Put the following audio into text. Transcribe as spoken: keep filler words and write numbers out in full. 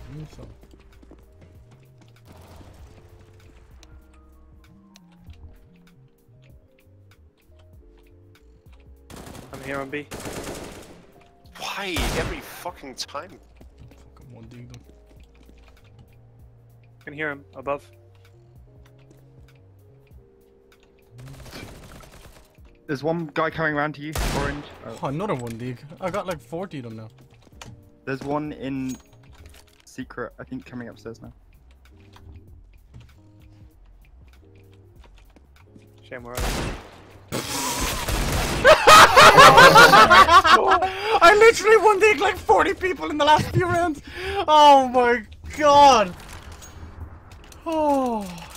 think so. I'm here on B. Why? Every fucking time. Fucking one dig them. I can hear him above. There's one guy coming around to you, orange. Oh. Oh, another one dig. I got like forty of them now. There's one in secret, I think, coming upstairs now. Shame, where are you? I literally one dig like forty people in the last few rounds. Oh my god. Oh.